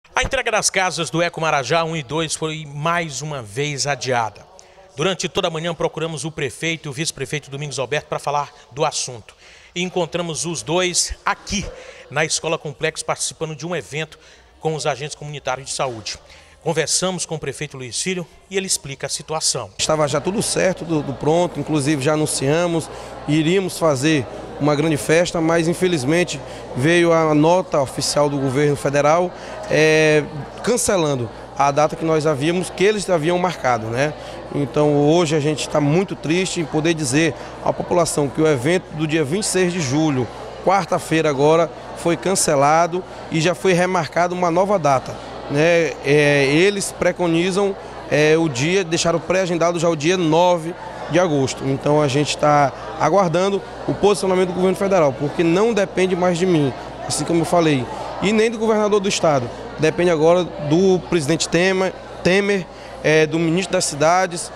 A entrega das casas do Eco Marajá 1 e 2 foi mais uma vez adiada. Durante toda a manhã procuramos o prefeito e o vice-prefeito Domingos Alberto para falar do assunto. E encontramos os dois aqui na Escola Complexo participando de um evento com os agentes comunitários de saúde. Conversamos com o prefeito Luiz Filho e ele explica a situação. Estava já tudo certo, do pronto, inclusive já anunciamos, iríamos fazer uma grande festa, mas infelizmente veio a nota oficial do governo federal cancelando a data que eles haviam marcado, né? Então hoje a gente está muito triste em poder dizer à população que o evento do dia 26 de julho, quarta-feira agora, foi cancelado e já foi remarcado uma nova data, né? Eles preconizam o dia, deixaram pré-agendado já o dia 9 de agosto. Então a gente está aguardando o posicionamento do governo federal, porque não depende mais de mim, assim como eu falei, e nem do governador do estado. Depende agora do presidente Temer, do ministro das cidades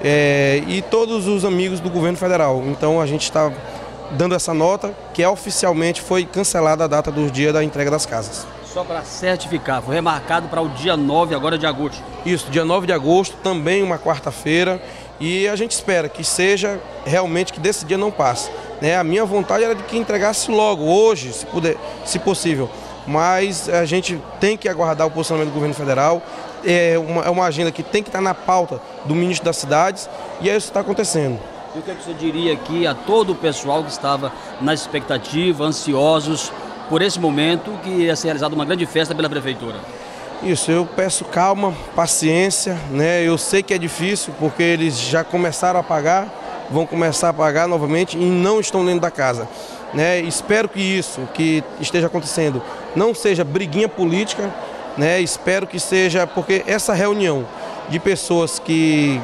e todos os amigos do governo federal. Então a gente está dando essa nota que oficialmente foi cancelada a data do dia da entrega das casas. Só para certificar, foi remarcado para o dia 9 agora de agosto. Isso, dia 9 de agosto, também uma quarta-feira, e a gente espera que seja realmente que desse dia não passe, né? A minha vontade era de que entregasse logo, hoje, se puder, se possível, mas a gente tem que aguardar o posicionamento do governo federal. É uma agenda que tem que estar na pauta do ministro das cidades e é isso que está acontecendo. E o que você diria aqui a todo o pessoal que estava na expectativa, ansiosos por esse momento que ia ser realizada uma grande festa pela prefeitura? Isso, eu peço calma, paciência, né? Eu sei que é difícil porque eles já começaram a pagar, vão começar a pagar novamente e não estão dentro da casa, né? Espero que isso que esteja acontecendo não seja briguinha política, né? Espero que seja, porque essa reunião de pessoas que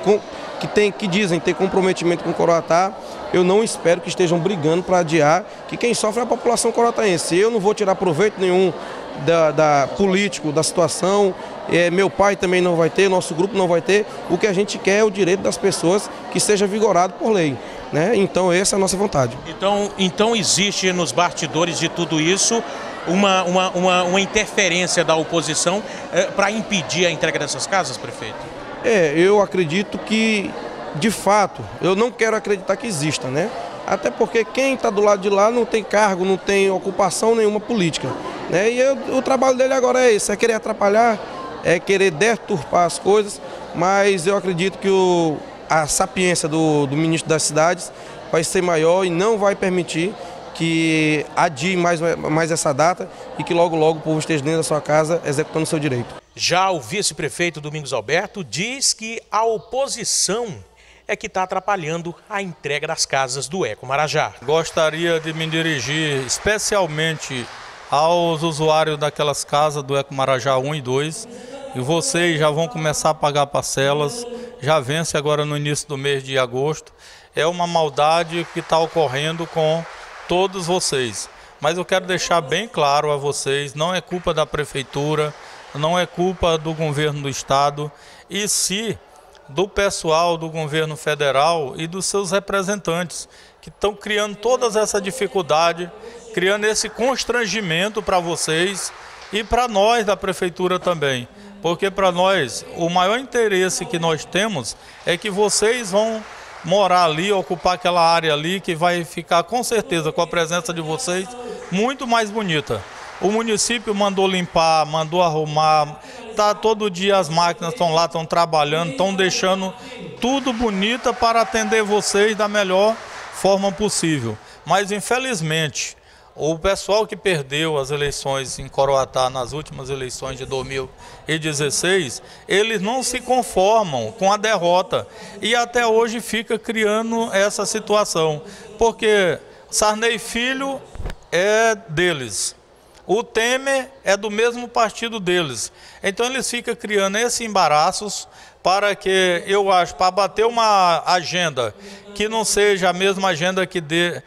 dizem ter comprometimento com o Coroatá, eu não espero que estejam brigando para adiar, que quem sofre é a população coroataense. Eu não vou tirar proveito nenhum da político, da situação, meu pai também não vai ter, nosso grupo não vai ter. O que a gente quer é o direito das pessoas que seja vigorado por lei, né? Então essa é a nossa vontade. Então existe nos bastidores de tudo isso uma interferência da oposição para impedir a entrega dessas casas, prefeito? Eu acredito que, de fato, eu não quero acreditar que exista, né? Até porque quem está do lado de lá não tem cargo, não tem ocupação nenhuma política, né? E o trabalho dele agora é esse, é querer atrapalhar, é querer deturpar as coisas, mas eu acredito que a sapiência do ministro das cidades vai ser maior e não vai permitir que adie mais essa data e que logo o povo esteja dentro da sua casa executando o seu direito. Já o vice-prefeito Domingos Alberto diz que a oposição é que está atrapalhando a entrega das casas do Eco Marajá. Gostaria de me dirigir especialmente aos usuários daquelas casas do Eco Marajá 1 e 2, e vocês já vão começar a pagar parcelas, já vence agora no início do mês de agosto. É uma maldade que está ocorrendo com todos vocês, mas eu quero deixar bem claro a vocês, não é culpa da prefeitura, não é culpa do governo do estado, e sim do pessoal do governo federal e dos seus representantes, que estão criando todas essa dificuldade, criando esse constrangimento para vocês e para nós da prefeitura também. Porque para nós, o maior interesse que nós temos é que vocês vão morar ali, ocupar aquela área ali, que vai ficar com certeza, com a presença de vocês, muito mais bonita. O município mandou limpar, mandou arrumar, todo dia as máquinas estão lá, estão trabalhando, estão deixando tudo bonito para atender vocês da melhor forma possível. Mas infelizmente, o pessoal que perdeu as eleições em Coroatá nas últimas eleições de 2016, eles não se conformam com a derrota e até hoje fica criando essa situação, porque Sarney Filho é deles. O Temer é do mesmo partido deles. Então eles ficam criando esses embaraços para que, eu acho, para bater uma agenda que não seja a mesma agenda que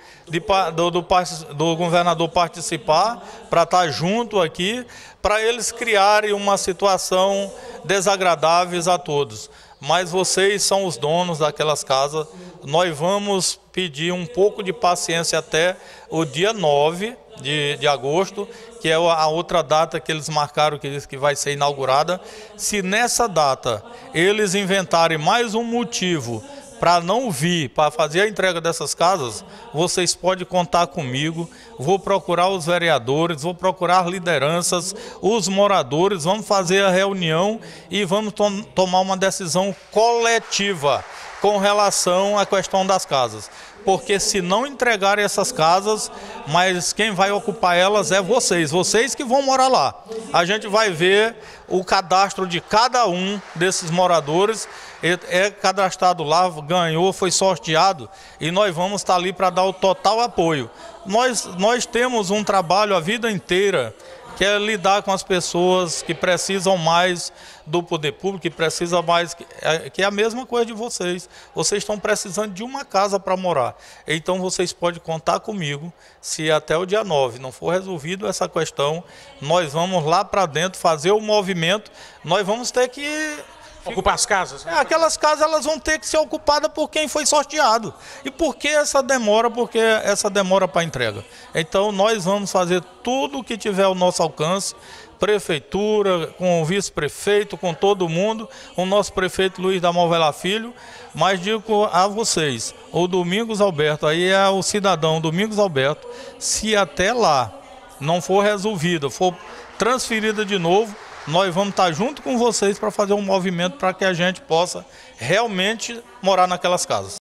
do governador participar, para estar junto aqui, para eles criarem uma situação desagradável a todos. Mas vocês são os donos daquelas casas. Nós vamos pedir um pouco de paciência até o dia 9 de agosto, que é a outra data que eles marcaram que vai ser inaugurada. Se nessa data eles inventarem mais um motivo para não vir, para fazer a entrega dessas casas, vocês podem contar comigo. Vou procurar os vereadores, vou procurar lideranças, os moradores, vamos fazer a reunião e vamos tomar uma decisão coletiva com relação à questão das casas. Porque se não entregarem essas casas, mas quem vai ocupar elas é vocês que vão morar lá. A gente vai ver o cadastro de cada um desses moradores, é cadastrado lá, ganhou, foi sorteado, e nós vamos estar ali para dar o total apoio. Nós temos um trabalho a vida inteira, que é lidar com as pessoas que precisam mais do poder público, que precisam mais, que é a mesma coisa de vocês. Vocês estão precisando de uma casa para morar. Então vocês podem contar comigo, se até o dia 9 não for resolvido essa questão, nós vamos lá para dentro fazer o movimento, nós vamos ter que ocupar as casas? Aquelas casas elas vão ter que ser ocupadas por quem foi sorteado. E por que essa demora? Porque essa demora para entrega. Então nós vamos fazer tudo o que tiver ao nosso alcance, prefeitura, com o vice-prefeito, com todo mundo, o nosso prefeito Luiz da Movela Filho, mas digo a vocês, o Domingos Alberto, aí é o cidadão Domingos Alberto, se até lá não for resolvida, for transferida de novo, nós vamos estar junto com vocês para fazer um movimento para que a gente possa realmente morar naquelas casas.